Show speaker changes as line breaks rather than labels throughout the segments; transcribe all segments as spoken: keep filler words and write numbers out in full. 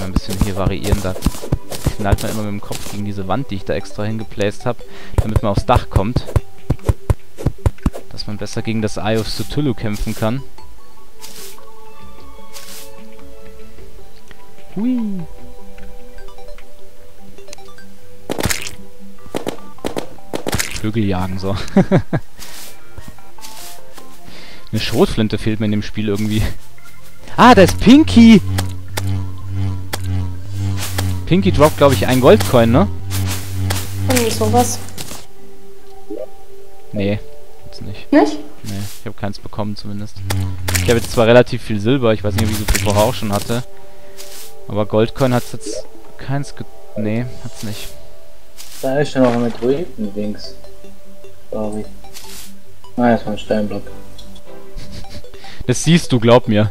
ein bisschen hier variieren. Da knallt man immer mit dem Kopf gegen diese Wand, die ich da extra hingeplaced habe, damit man aufs Dach kommt. Dass man besser gegen das Eye of Cthulhu kämpfen kann. Hui. Vögel jagen, so. Eine Schrotflinte fehlt mir in dem Spiel irgendwie. Ah, da ist Pinky! Pinky droppt, glaube ich, einen Goldcoin, ne?
Irgendwie sowas.
Nee, jetzt nicht.
Nicht?
Nee, ich habe keins bekommen zumindest. Ich habe jetzt zwar relativ viel Silber, ich weiß nicht, ob ich so viel vorher auch schon hatte. Aber Goldcoin hat's jetzt keins ge... Nee, hat's nicht.
Da ist ja noch mit Ruinen-Dings. Sorry. Nein, das war ein Steinblock.
Das siehst du, glaub mir.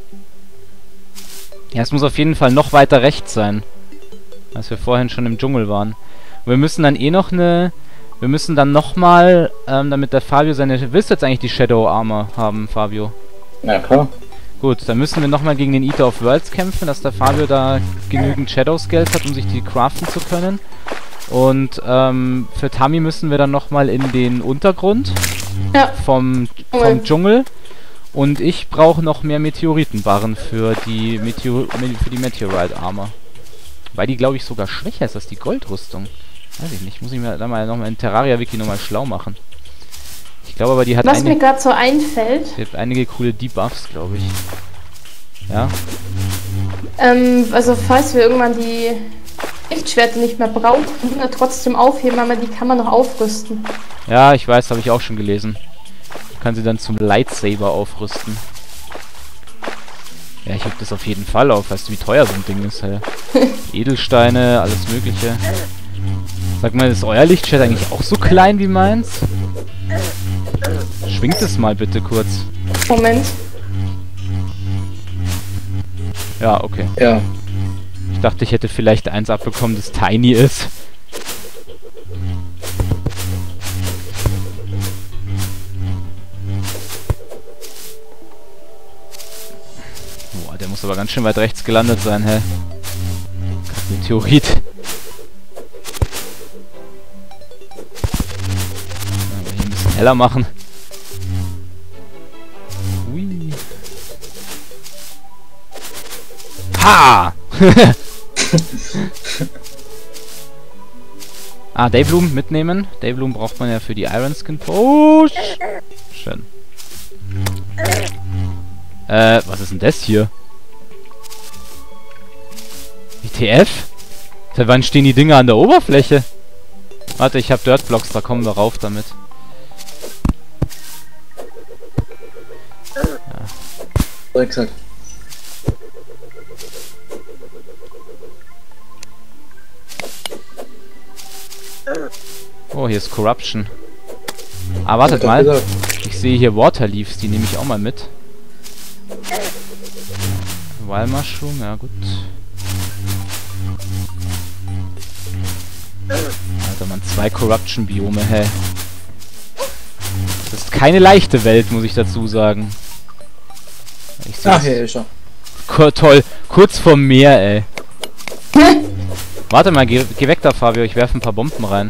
Ja, es muss auf jeden Fall noch weiter rechts sein. Als wir vorhin schon im Dschungel waren. Und wir müssen dann eh noch eine... Wir müssen dann nochmal, ähm, damit der Fabio seine... Willst du jetzt eigentlich die Shadow Armor haben, Fabio?
Na klar.
Gut, dann müssen wir nochmal gegen den Eater of Worlds kämpfen, dass der Fabio da genügend Shadow Scales hat, um sich die craften zu können. Und ähm, für Tami müssen wir dann nochmal in den Untergrund
Ja.
vom, vom Dschungel. Und ich brauche noch mehr Meteoritenbarren für die, Meteor für die Meteorite Armor. Weil die, glaube ich, sogar schwächer ist als die Goldrüstung. Weiß ich nicht, muss ich mir da mal nochmal in Terraria-Wiki nochmal schlau machen. Ich glaube aber, die hat,
Was mir
einige,
gerade so einfällt,
die hat einige coole Debuffs, glaube ich. Ja?
ähm, also falls wir irgendwann die Lichtschwerter nicht mehr brauchen, äh, trotzdem aufheben, aber die kann man noch aufrüsten.
Ja, ich weiß, habe ich auch schon gelesen. Du kannst sie dann zum Lightsaber aufrüsten. Ja, ich heb das auf jeden Fall auf. Weißt du, wie teuer so ein Ding ist, hey? Edelsteine, alles mögliche. Sag mal, ist euer Lichtschwert eigentlich auch so klein wie meins? Schwingt es mal bitte kurz.
Moment.
Ja, okay.
Ja.
Ich dachte, ich hätte vielleicht eins abbekommen, das tiny ist. Boah, der muss aber ganz schön weit rechts gelandet sein, hä? Meteorit. Aber hier ein bisschen heller machen. Hui. Ha! Ah, Daybloom mitnehmen. Daybloom braucht man ja für die Iron Skin. Oh, schön. Äh, was ist denn das hier? W T F? Seit wann stehen die Dinger an der Oberfläche? Warte, ich habe Dirtblocks, da kommen wir rauf damit.
Ja. Exakt.
Oh, hier ist Corruption. Ah, wartet mal. Ich sehe hier Waterleaves, die nehme ich auch mal mit. Wild Mushroom, ja gut. Alter, man, zwei Corruption-Biome, hä. Das ist keine leichte Welt, muss ich dazu sagen. Ich
Ach, hier ist er.
Ko toll, kurz vorm Meer, ey. Warte mal, geh, geh weg da, Fabio, ich werfe ein paar Bomben rein.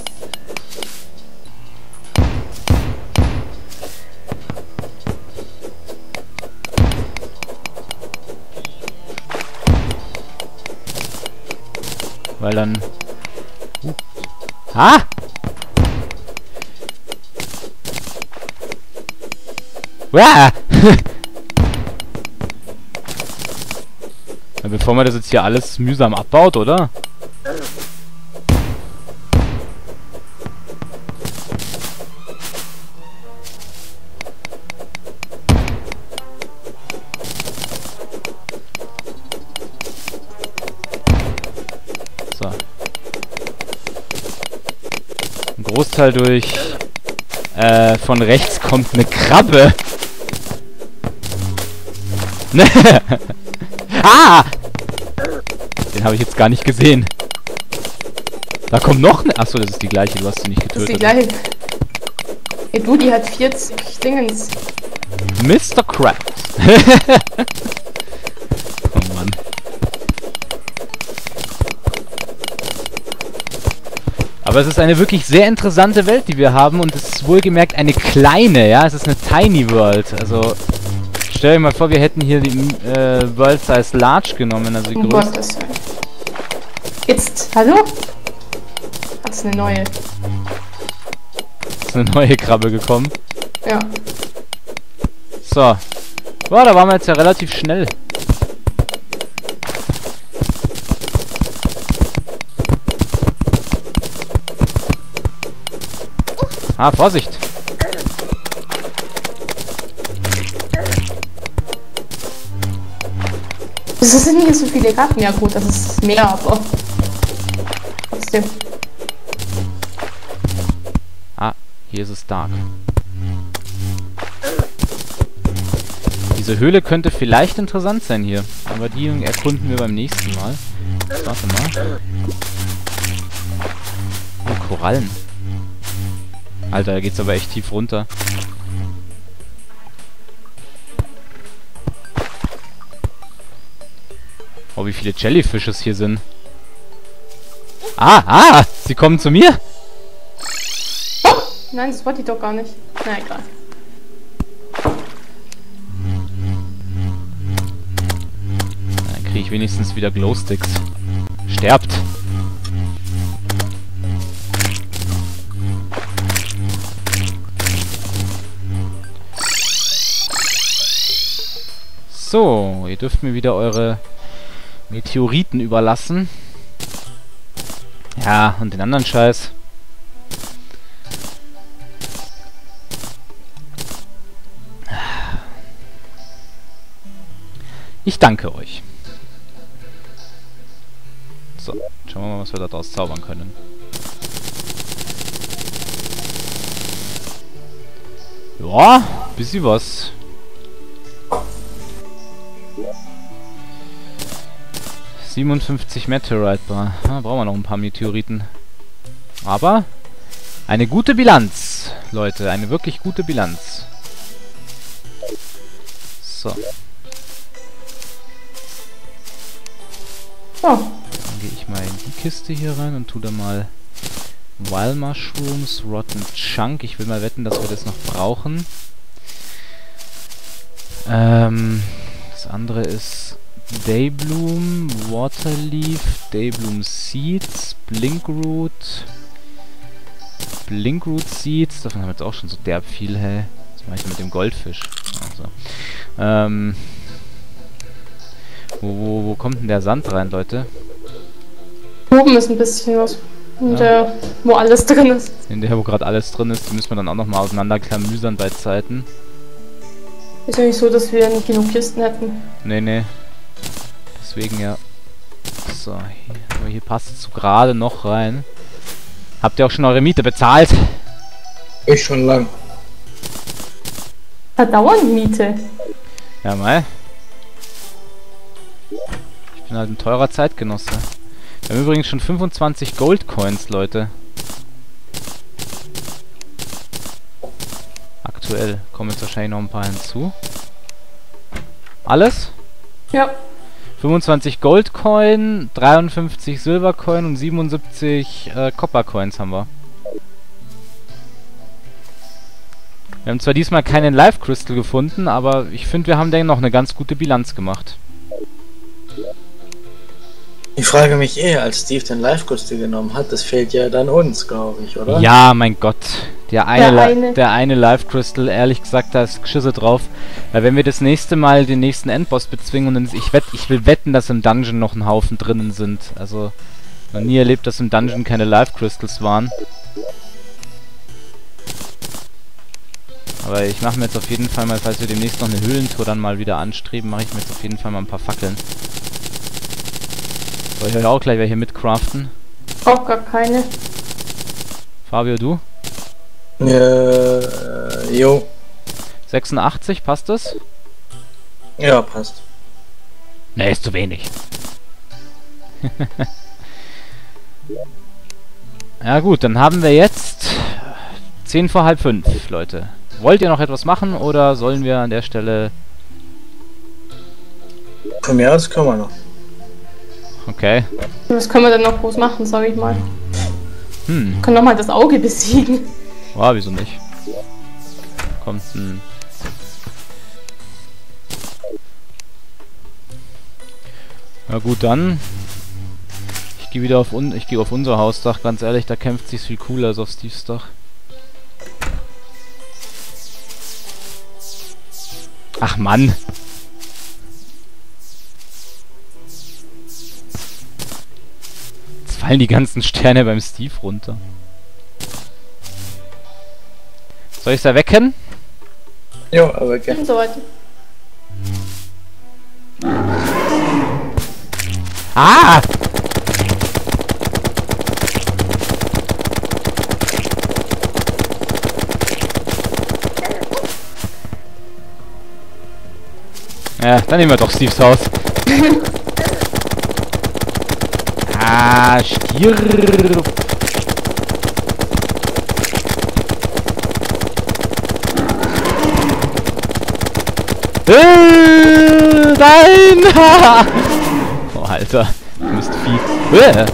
Weil dann... Uh. Ah! Uah! Ja, bevor man das jetzt hier alles mühsam abbaut, oder? So. Ein Großteil durch... Äh, von rechts kommt eine Krabbe. Ah! Den habe ich jetzt gar nicht gesehen. Da kommt noch eine... Achso, das ist die gleiche, du hast sie nicht getötet.
Das ist die gleiche. Ey, du, die hat vierzig Dingens.
Mister Krabs. Oh Mann. Aber es ist eine wirklich sehr interessante Welt, die wir haben. Und es ist wohlgemerkt eine kleine, ja. Es ist eine Tiny World. Also, stell dir mal vor, wir hätten hier die äh, World Size Large genommen. Also die
Um
größte.
Gottes Willen. Jetzt, hallo? Das ist eine neue.
Ist eine neue Krabbe gekommen.
Ja.
So. Boah, da waren wir jetzt ja relativ schnell. Ah, Vorsicht!
Das sind hier so viele Ratten. Ja gut, das ist mehr, aber trotzdem.
Ah, hier ist es dark. Diese Höhle könnte vielleicht interessant sein hier. Aber die erkunden wir beim nächsten Mal. Warte mal. Oh, Korallen. Alter, da geht's aber echt tief runter. Oh, wie viele Jellyfishes hier sind. Ah, ah! Sie kommen zu mir!
Nein, das wollte ich doch gar nicht. Na egal.
Dann kriege ich wenigstens wieder Glowsticks. Sterbt! So, ihr dürft mir wieder eure Meteoriten überlassen. Ja, und den anderen Scheiß. Ich danke euch. So, schauen wir mal, was wir daraus zaubern können. Ja, bisschen was. siebenundfünfzig Meteorite Bar. Da brauchen wir noch ein paar Meteoriten. Aber eine gute Bilanz, Leute. Eine wirklich gute Bilanz. So.
So.
Dann gehe ich mal in die Kiste hier rein und tue da mal Wild Mushrooms, Rotten Chunk. Ich will mal wetten, dass wir das noch brauchen. Ähm, das andere ist Daybloom, Waterleaf, Daybloom Seeds, Blinkroot, Blinkroot Seeds, davon haben wir jetzt auch schon so derb viel, hey. Was mache ich denn mit dem Goldfisch? Also, ähm, wo, wo, wo kommt denn der Sand rein, Leute?
Oben ist ein bisschen was. Und
Ja.
äh, wo alles drin ist.
In der, wo gerade alles drin ist, die müssen wir dann auch nochmal auseinanderklamüsern bei Zeiten.
Ist ja nicht so, dass wir nicht genug Kisten hätten.
Nee, nee. Deswegen ja. So, hier, aber hier passt es so gerade noch rein. Habt ihr auch schon eure Miete bezahlt?
Ich schon lang.
Verdauernd Miete.
Ja, mal. Ich bin halt ein teurer Zeitgenosse. Wir haben übrigens schon fünfundzwanzig Goldcoins, Leute. Aktuell kommen jetzt wahrscheinlich noch ein paar hinzu. Alles?
Ja.
fünfundzwanzig Goldcoin, dreiundfünfzig Silbercoin und siebenundsiebzig äh, Coppercoins haben wir. Wir haben zwar diesmal keinen Life Crystal gefunden, aber ich finde, wir haben dennoch eine ganz gute Bilanz gemacht.
Ich frage mich eher, als Steve den Live-Crystal genommen hat, das fehlt ja dann uns, glaube ich, oder?
Ja, mein Gott. Der eine,
Der
der
eine.
eine. Der eine Life Crystal, ehrlich gesagt, da ist Geschisse drauf. Weil wenn wir das nächste Mal den nächsten Endboss bezwingen und dann, ich, wett, ich will wetten, dass im Dungeon noch ein Haufen drinnen sind. Also, noch nie erlebt, dass im Dungeon keine Life Crystals waren. Aber ich mache mir jetzt auf jeden Fall mal, falls wir demnächst noch eine Höhlentour dann mal wieder anstreben, mache ich mir jetzt auf jeden Fall mal ein paar Fackeln. Soll ich euch auch gleich welche mitcraften?
Auch gar keine.
Fabio, du?
Äh, jo.
sechsundachtzig, passt das?
Ja, passt.
Ne, ist zu wenig. Ja gut, dann haben wir jetzt zehn vor halb fünf, Leute. Wollt ihr noch etwas machen oder sollen wir an der Stelle...
Von mir aus können wir noch.
Okay.
Was können wir denn noch groß machen, sag ich mal.
Hm.
Kann nochmal das Auge besiegen.
Ah, wieso nicht? Kommt ein... Na gut, dann... Ich gehe wieder auf un ich gehe auf unser Hausdach, ganz ehrlich, da kämpft sich's viel cooler als auf Steves Dach. Ach Mann! Jetzt fallen die ganzen Sterne beim Steve runter. Soll ich's erwecken?
Jo, aber gerne.
Und so weiter.
Ah! Ja, dann nehmen wir doch Steves Haus. Ah, stirb! Äh, nein! Oh, Alter. Du bist fies. Äh.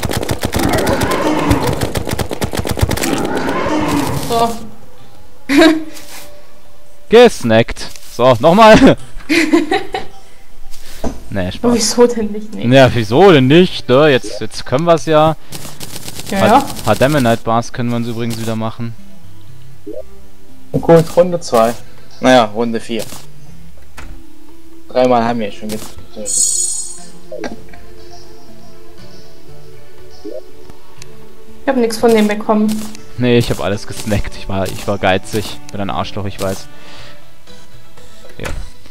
So.
Gesnackt. So, nochmal. Nee,
Oh,
Spaß.
wieso denn nicht? Nee.
Ja, wieso denn nicht? Ne? Jetzt, jetzt können wir es ja.
Ja,
Paar,
ja.
paar Damonite Bars können wir uns übrigens wieder machen.
Und gut, Runde zwei. Naja, Runde vier. Dreimal haben wir schon getötet.
Ich habe nichts von dem bekommen.
Nee, ich habe alles gesnackt. Ich war, ich war geizig. Bin ein Arschloch, ich weiß. Ja.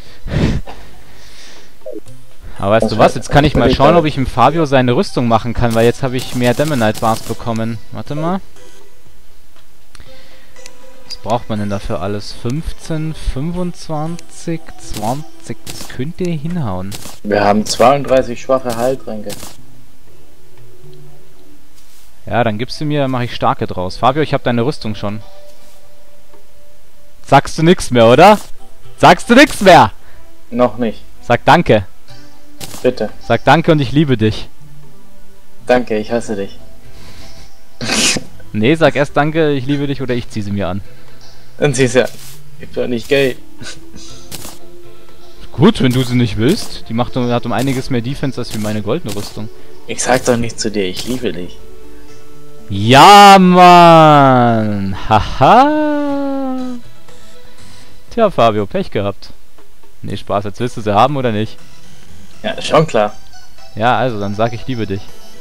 Aber weißt du was? Jetzt kann ich mal schauen, ob ich im Fabio seine Rüstung machen kann, weil jetzt habe ich mehr Damonite Bars bekommen. Warte mal. Was braucht man denn dafür alles? fünfzehn, fünfundzwanzig, zwanzig. Das könnte hinhauen.
Wir haben zweiunddreißig schwache Heiltränke.
Ja, dann gibst du mir, dann mache ich starke draus. Fabio, ich habe deine Rüstung schon. Sagst du nix mehr, oder? Sagst du nix mehr?
Noch nicht.
Sag danke.
Bitte.
Sag danke und ich liebe dich.
Danke, ich hasse dich.
Nee, sag erst danke, ich liebe dich oder ich zieh sie mir an.
Dann siehst du ja. Gibt doch nicht Geld.
Gut, wenn du sie nicht willst. Die macht um, hat um einiges mehr Defense als wie meine goldene Rüstung.
Ich sag doch nicht zu dir, ich liebe dich.
Ja, Mann! Haha! Tja, Fabio, Pech gehabt. Nee, Spaß, jetzt willst du sie haben oder nicht?
Ja, schon klar.
Ja, also, dann sag ich liebe dich.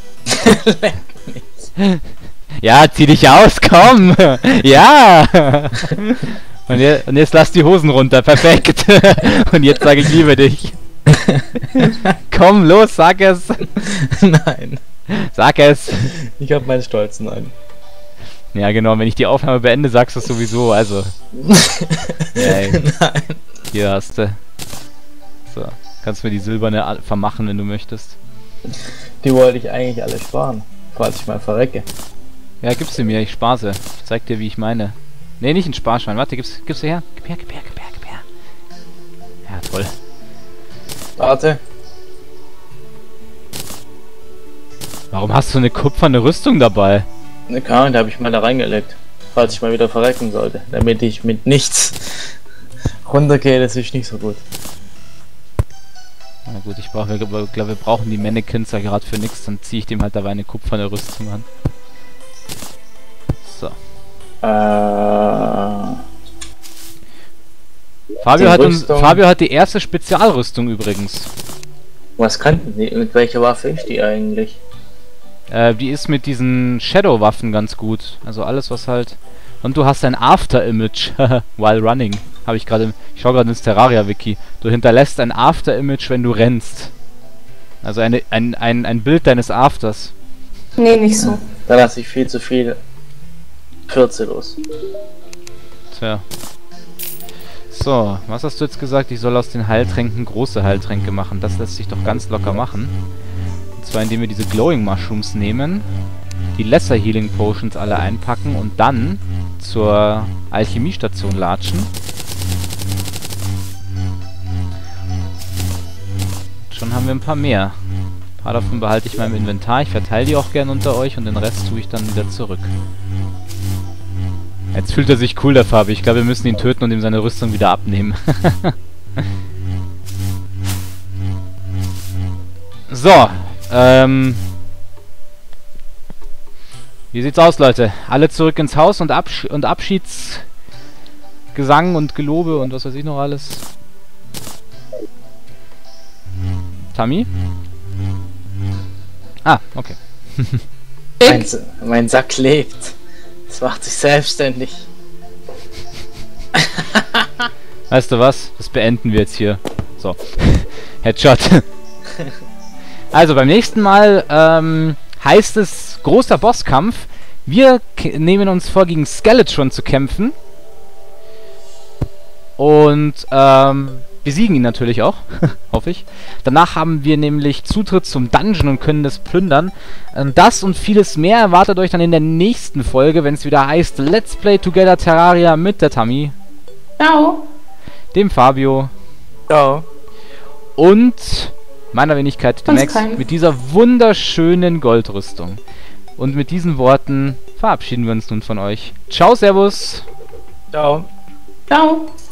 Ja, zieh dich aus, komm! Ja! Und, je, und jetzt lass die Hosen runter, perfekt! Und jetzt sage ich liebe dich. Komm, los, sag es!
Nein.
Sag es!
Ich hab meinen stolzen Nein.
Ja, genau, wenn ich die Aufnahme beende, sagst du es sowieso, also. Ja,
Nein.
hier hast du. So, kannst mir die silberne a- vermachen, wenn du möchtest.
Die wollte ich eigentlich alle sparen, falls ich mal verrecke.
Ja, gib sie mir, ich spare sie. Ich zeig dir, wie ich meine. Nee, nicht ein Sparschwein, warte, gib's, gib's sie her. Gib her, gib her, gib her, gib her. Ja, toll.
Warte.
Warum hast du eine kupferne Rüstung dabei?
Ne, Kahn, da habe ich mal da reingelegt. Falls ich mal wieder verrecken sollte. Damit ich mit nichts runtergehe, das ist nicht so gut.
Na gut, ich brauche, ich glaube, wir brauchen die Mannequins ja gerade für nichts, dann ziehe ich dem halt dabei eine kupferne Rüstung an. So.
Äh,
Fabio
Die
hat, uns,
Rüstung-
Fabio hat die erste Spezialrüstung übrigens.
was kann die? Mit welcher Waffe ist die eigentlich?
Äh, die ist mit diesen Shadow-Waffen ganz gut. Also alles, was halt... Und du hast ein After-Image while running. Habe ich gerade... Ich schaue gerade ins Terraria-Wiki. Du hinterlässt ein After-Image, wenn du rennst. Also eine, ein, ein, ein Bild deines Afters.
Nee, nicht so.
Da lasse ich viel zu viel Kürze los.
Tja. So, was hast du jetzt gesagt? Ich soll aus den Heiltränken große Heiltränke machen. Das lässt sich doch ganz locker machen. Und zwar indem wir diese Glowing Mushrooms nehmen, die Lesser Healing Potions alle einpacken und dann zur Alchemiestation latschen. Schon haben wir ein paar mehr. Ein paar davon behalte ich mal im Inventar. Ich verteile die auch gern unter euch und den Rest tue ich dann wieder zurück. Jetzt fühlt er sich cool, der Fabi. Ich glaube, wir müssen ihn töten und ihm seine Rüstung wieder abnehmen. So, ähm... wie sieht's aus, Leute? Alle zurück ins Haus und, Absch und Abschiedsgesang und Gelobe und was weiß ich noch alles. Tammy? Ah, okay.
Mein, mein Sack lebt. Es macht sich selbstständig.
Weißt du was? Das beenden wir jetzt hier. So. Headshot. Also beim nächsten Mal ähm, heißt es großer Bosskampf. Wir nehmen uns vor, gegen Skeletron zu kämpfen. Und ähm, besiegen ihn natürlich auch. Hoffe ich. Danach haben wir nämlich Zutritt zum Dungeon und können das plündern. Und das und vieles mehr erwartet euch dann in der nächsten Folge, wenn es wieder heißt Let's Play Together Terraria mit der Tammy.
Ciao.
Dem Fabio.
Ciao.
Und meiner Wenigkeit, dem Max, mit dieser wunderschönen Goldrüstung. Und mit diesen Worten verabschieden wir uns nun von euch. Ciao, Servus.
Ciao.
Ciao.